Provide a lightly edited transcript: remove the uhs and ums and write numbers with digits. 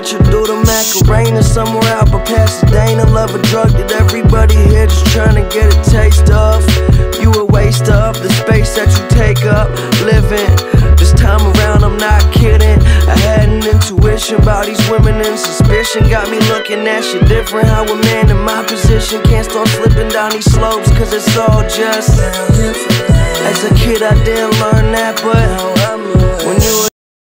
watch her do the Macarena somewhere out by Pasadena. Love a drug that everybody here just trying to get a taste of. You a waste of the space that you take up living. This time around I'm not kidding. I had an intuition about these women, and suspicion got me looking at shit different. How a man in my position can't start slipping down these slopes, cause it's all just. As a kid I didn't learn that, but when you